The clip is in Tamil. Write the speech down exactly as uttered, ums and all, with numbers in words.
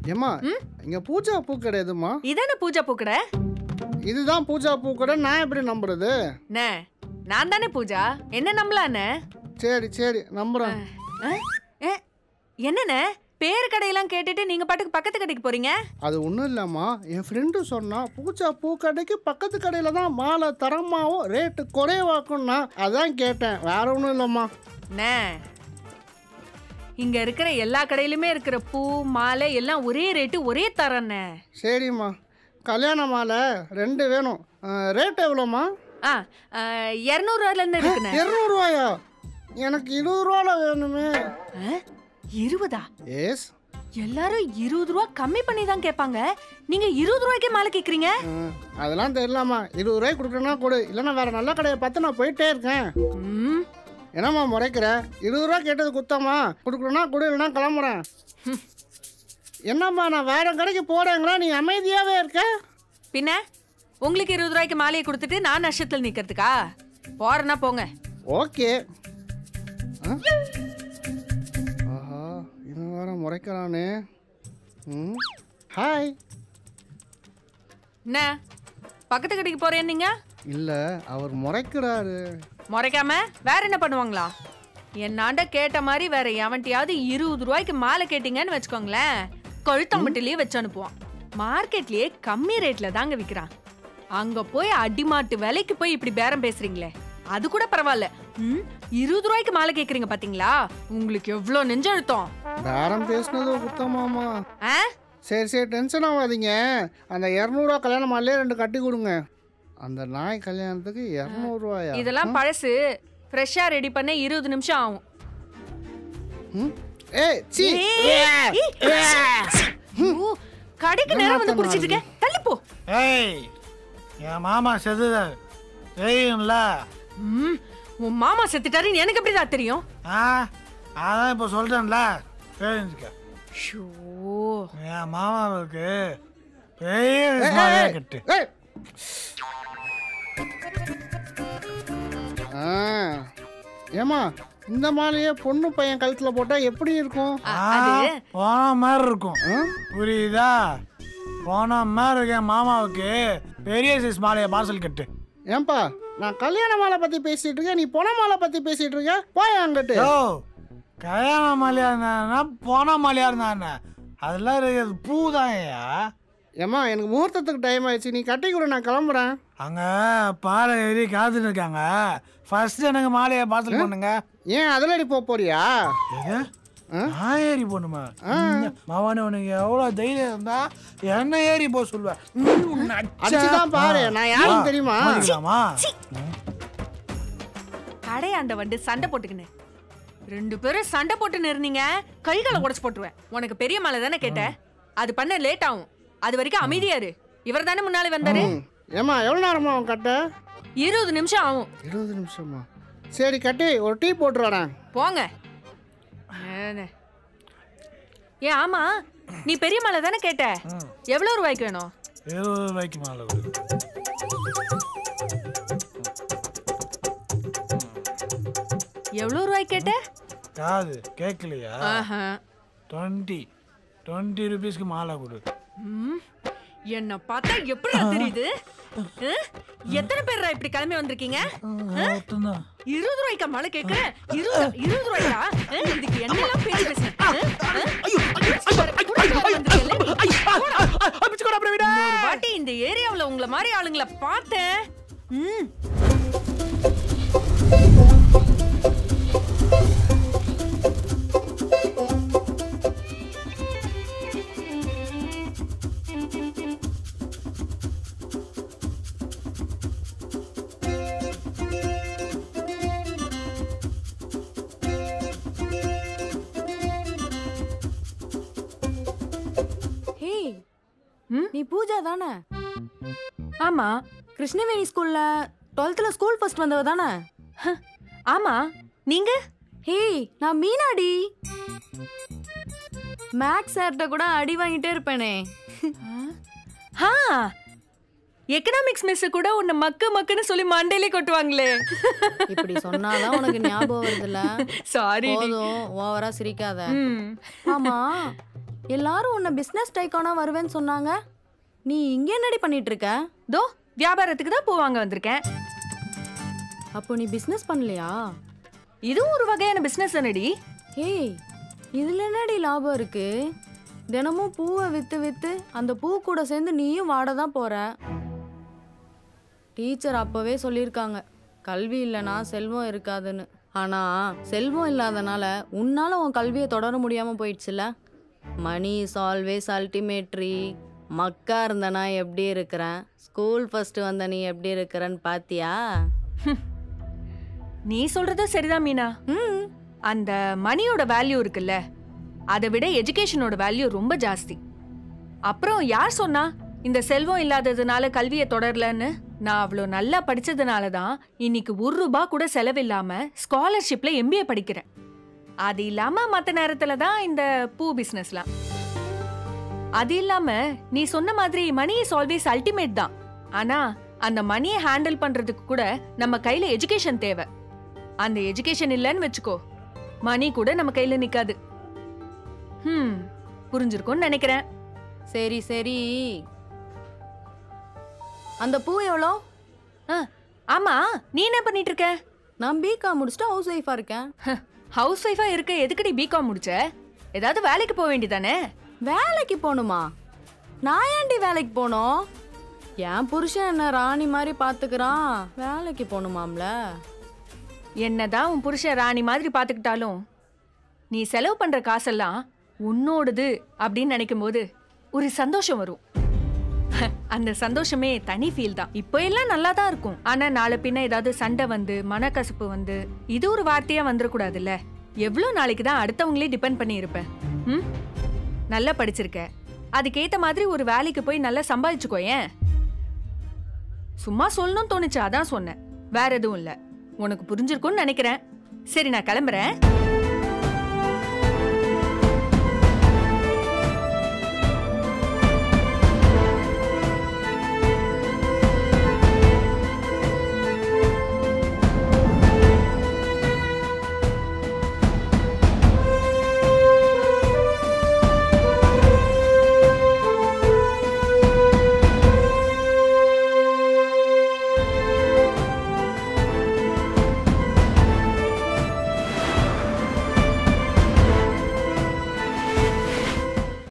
ஏமா இங்க பூஜா பூக்கடை எதுமா? இதானே பூஜா பூக்கடை. இதுதான் பூஜா பூக்கடை. நான் எப்படி நம்புறது? நே நான் தானே பூஜா, என்ன நம்பலானே? சரி சரி நம்புறேன். என்னண்ணே பேரு கடையெல்லாம் கேட்டுட்டு நீங்க பாட்டுக்கு பக்கத்து கடைக்கு போறீங்க? அது ஒன்றும் இல்லைம்மா, என் ஃப்ரெண்டு சொன்னா பூஜா பூ கடைக்கு பக்கத்து கடையில் தான் மாலை தரமாகவும் ரேட்டு குறைவாக்கும்னா அதான் கேட்டேன், வேற ஒன்றும் இல்லைம்மா. நே இங்க இருக்கிற எல்லா கடையிலுமே இருக்கிற பூ மாலை எல்லாம் ஒரே ரேட்டு ஒரே தரண்ணே. சரிம்மா, கல்யாண மாலை ரெண்டு வேணும். ரேட் எவ்வளோம்மா? ஆ இரநூறுவாலேருந்து இருக்குண்ணே. இரநூறுவாயா? எனக்கு இருபது ரூபால வேணுமே. இருபதா? எஸ். எல்லாரும் இருபது ரூபா கம்மி பண்ணி தான் கேட்பாங்க, நீங்க இருபது ரூபாய்க்கே மாலை கேட்குறீங்க? அதெல்லாம் தெரியலாமா, இருபது ரூபாய்க்கு கொடுக்குறேன்னா கொடு, இல்லைன்னா வேற நல்ல கடையை பார்த்து நான் போயிட்டே இருக்கேன். என்னம்மா முறைக்கிற? இருபது ரூபா கேட்டது குத்தம்மா, கொடுக்குறேன்னா கொடு, இல்லைன்னா கிளம்புறேன். என்னம்மா நான் வேற கடைக்கு போறேங்களா, நீ அமைதியாவே இருக்க? பின்ன உங்களுக்கு இருபது ரூபாய்க்கு மாலையை கொடுத்துட்டு நான் நஷ்டத்தில் நிற்கிறதுக்கா? போறேன்னா போங்க. ஓகே. ஆஹா இவன் வேற முறைக்கிறானே. ம் ஹாய். என்ன பக்கத்து கடைக்கு போறேன் நீங்க? இல்ல அவர் முறைக்கிறாரு. முறைக்காம வேற என்ன பண்ணுவாங்களா? என்னாண்ட கேட்ட மாதிரி வேற எவன்ட்டியாவது இருபது ரூபாய்க்கு மாலை கேட்டீங்கன்னு வச்சுக்கோங்களேன், கழுத்தம்பட்டிலேயே வச்சு அனுப்புவான். மார்க்கெட்லயே கம்மி ரேட்ல தாங்க விற்கிறான். அங்க போய் அடிமாட்டு விலைக்கு போய் இப்படி பேரம் பேசுறீங்களே, அது கூட பரவாயில்ல. ம் இருபது ரூபாய்க்கு மாலை கேக்குறீங்க பாத்தீங்களா, உங்களுக்கு எவ்வளவு நெஞ்சழுத்தம். பேரம் பேசுனது குத்தமாமா. சரி சரி டென்ஷன் ஆகாதீங்க, அந்த இரநூறுவா கல்யாண மாலையே ரெண்டு கட்டி கொடுங்க. அந்த நாய் கல்யாணத்துக்கு இரநூறுவாயா? இதெல்லாம் பழசு, ஃப்ரெஷ்ஷா ரெடி பண்ண இருபது நிமிஷம் ஆகும். கடைக்கு நேரம் வந்து குடிச்சிட்டு இருக்க, தள்ளி போ. ஏய் என் மாமா செத்துதார் தெரியும்ல. ம் உன் மாமா செத்துட்டாருன்னு எனக்கு எப்படிதான் தெரியும்? ஆ அதான் இப்போ சொல்றேன்ல, தெரிஞ்சுக்க. ஷோ என் மாமாவுக்கு பெரிய மாலையா கட்டு. ஏமா இந்த மாலையே பொண்ணு பையன் கழுத்துல போட்டா எப்படி இருக்கும்? போன மாதிரி இருக்கும், புரியுதா? போன மாதிரி இருக்க மாமாவுக்கு பெரிய சைஸ் மாலையை பார்சல் கட்டு. ஏன்பா நான் கல்யாண மாலை பத்தி பேசிட்டு இருக்கேன், நீ பொன மாலை பத்தி பேசிட்டு இருக்க, போய் அங்கிட்டு. ஓ கல்யாண மாலையா இருந்தா போன மாலையா இருந்தா அதெல்லாம் இருக்கிறது பூதாயா? ஏமா எனக்கு முகூர்த்தத்துக்கு டைம் ஆயிடுச்சு, நீ கட்டி கூட நான் கிளம்புறேன். அங்க பாறை ஏறி காத்துட்டு இருக்காங்க, ஃபர்ஸ்ட் எனக்கு மாலையை பார்சல் பண்ணுங்க. ஏன் அதில் போக போறியா? நான் ஏறி போகணுமா? மவனே உனக்கு எவ்வளவு தைரியம் இருந்தா என்ன ஏறி போக சொல்லுவேன். அடிச்சுதான் பாரு, நான் யாரும் தெரியுமா? கடையாண்ட வந்து சண்டை போட்டுக்கின்னு ரெண்டு பேரும் சண்டை போட்டுன்னு இருந்தீங்க, கைகளை உடச்சு போட்டுருவேன். உனக்கு பெரிய மாலை தானே கேட்ட, அது பண்ண லேட் ஆகும், அது வரைக்கும் அமைதியாரு. இவர் தானே முன்னாலே வந்தாரு. ஏமா எவ்வளவு நேரமா அவன் கட்ட? இருபது நிமிஷம் ஆகும். இருபது நிமிஷமா? சரி கட்டி ஒரு டீ போட்டு வரேன். போங்க. ஏ ஆமா நீ பெரிய மாலை தானே கேட்ட, எவ்வளவு ரூபாய்க்கு வேணும்? இருபது ரூபாய்க்கு மாலை. எவ்வளவு ரூபாய்க்கு கேட்ட? காது கேட்கலையா? டுவெண்ட்டி டுவெண்ட்டி ருபீஸ்க்கு மாலை கொடு. என்ன பார்த்தா எப்படி தெரியுது? எத்தனை பேர் இப்படி கிளம்பி வந்திருக்கீங்க? இருபது ரூபாய்க்கா மாலை கேட்க? இருபது ரூபாய்க்கா? இதுக்கு என்னெல்லாம் பேசி பேசுறேன். வாட்டி இந்த ஏரியாவுல உங்களை மாதிரி ஆளுங்களை பார்த்தேன். நீ பூஜா தானே? ஆமா. கிருஷ்ணவேணி ஸ்கூல்ல டுவெல்த்ல ஸ்கூல் ஃபர்ஸ்ட் வந்தவ தானே? ஆமா. நீங்க? ஹே நான் மீனாடி. மேக்ஸ் சார்ட்ட கூட அடி வாங்கிட்டே இருப்பேனே. ஹா எக்கனாமிக்ஸ் மிஸ் கூட உன்னை மக்கு மக்குன்னு சொல்லி மண்டையிலே கொட்டுவாங்களே. இப்படி சொன்னாதான் உனக்கு ஞாபகம் வருதுல்ல. சாரி. போதும் ஓவரா சிரிக்காத. ஆமா எல்லாரும் உன்னை பிஸ்னஸ் டைக்கானா வருவேன்னு சொன்னாங்க. நீ இங்கே என்னடி பண்ணிட்டு இருக்க? தோ வியாபாரத்துக்கு தான் பூ வாங்க வந்திருக்கேன். அப்போ நீ பிஸ்னஸ் பண்ணலையா? இதுவும் ஒரு வகையான பிஸ்னஸ் தானடி. ஏய், இதுல என்னடி லாபம் இருக்கு? தினமும் பூவை வித்து வித்து அந்த பூ கூட சேர்ந்து நீயும் வாட தான் போற. டீச்சர் அப்பவே சொல்லியிருக்காங்க, கல்வி இல்லைனா செல்வம் இருக்காதுன்னு. ஆனா செல்வம் இல்லாதனால உன்னால உன் கல்வியை தொடர முடியாம போயிடுச்சுல. Money is always அல்டிமேட்ரி. மக்கா இருந்தனா எப்படி இருக்கிறேன், ஸ்கூல் ஃபர்ஸ்ட் வந்த நீ எப்படி இருக்கிறன்னு பாத்தியா? நீ சொல்றது சரிதான் மீனா. ம் அந்த மணியோட வேல்யூ இருக்குல்ல, அதை விட எஜுகேஷனோட வேல்யூ ரொம்ப ஜாஸ்தி. அப்புறம் யார் சொன்னா இந்த செல்வம் இல்லாததுனால கல்வியை தொடரலன்னு? நான் அவ்வளோ நல்லா படிச்சதுனால தான் இன்னைக்கு ஒரு ரூபா கூட செலவில்லாம ஸ்காலர்ஷிப்ல எம்பிஏ படிக்கிறேன். அது இல்லாம மற்ற நேரத்துல தான் இந்த பூ பிசினஸ்லாம். அது இல்லாம நீ சொன்ன மாதிரி மணி இஸ் ஆல்வேஸ் அல்டிமேட் தான். ஆனா அந்த மணியை ஹேண்டில் பண்றதுக்கு கூட நம்ம கையில எஜுகேஷன் தேவை. அந்த எஜுகேஷன் இல்லைன்னு வச்சுக்கோ, மணி கூட நம்ம கையில நிக்காது. ஹம் புரிஞ்சிருக்கும்னு நினைக்கிறேன். சரி சரி, அந்த பூ எவ்வளோ? ஆமா, நீ என்ன பண்ணிட்டு இருக்க? நான் பிகாம் முடிச்சுட்டு ஹவுஸ் ஒய்ஃபா இருக்கேன். ஹவுஸ் ஒய்ஃபா இருக்க எதுக்கடி பிகாம் முடிச்ச? ஏதாவது வேலைக்கு போக வேண்டியதானே? வேலைக்கு போகணுமா? நான் ஏன்டி வேலைக்கு போனோம்? என் புருஷன் என்ன ராணி மாதிரி பாத்துக்கிறான், வேலைக்கு போகணுமாம்ல. என்னதான் உன் புருஷன் ராணி மாதிரி பாத்துக்கிட்டாலும் நீ செலவு பண்ற காசெல்லாம் உன்னோடது அப்படின்னு நினைக்கும் போது ஒரு சந்தோஷம் வரும். அந்த சந்தோஷமே தனி ஃபீல் தான். இப்போ எல்லாம் நல்லா தான் இருக்கும். ஆனா நாளை பின்ன ஏதாவது சண்டை வந்து மனக்கசப்பு வந்து இது ஒரு வார்த்தையா வந்துடக்கூடாதுல்ல. எவ்வளவு நாளைக்கு தான் அடுத்தவங்களே டிபெண்ட் பண்ணி இருப்பேன்? ம், நல்லா படிச்சிருக்க, அதுக்கேத்த மாதிரி ஒரு வேலைக்கு போய் நல்லா சம்பாதிச்சுக்கோ. ஏன் சும்மா சொல்லணும்னு தோணுச்சு, அதான் சொன்னேன், வேற எதுவும் இல்ல. உனக்கு புரிஞ்சிருக்கும்னு நினைக்கிறேன். சரி, நான் கிளம்புறேன்.